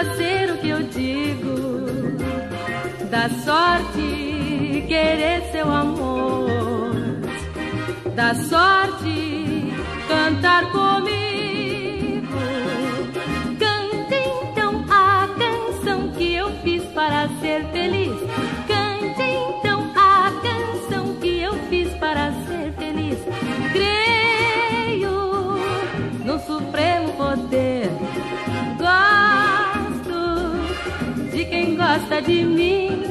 fazer o que eu digo, da sorte querer seu amor, da sorte cantar comigo. Cante então a canção que eu fiz para ser feliz. Cante então a canção que eu fiz para ser feliz. Creio no supremo poder. Gosto de quem gosta de mim.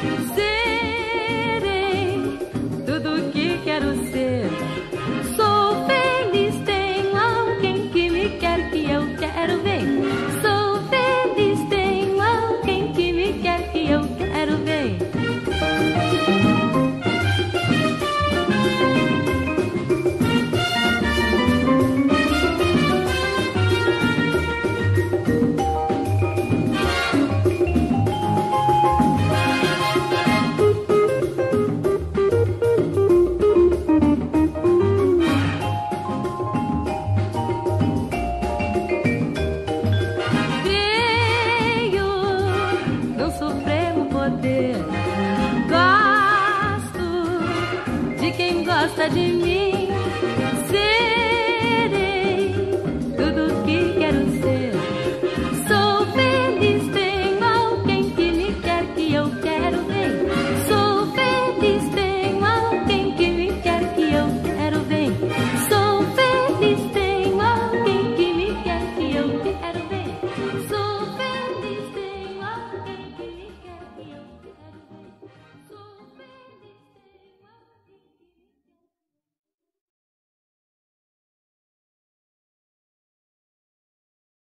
Serei tudo que quero ser. Sou feliz, tenho alguém que me quer, que eu quero ver. Sou feliz, tenho alguém que me quer, que eu quero ver. Gosto de quem gosta de mim.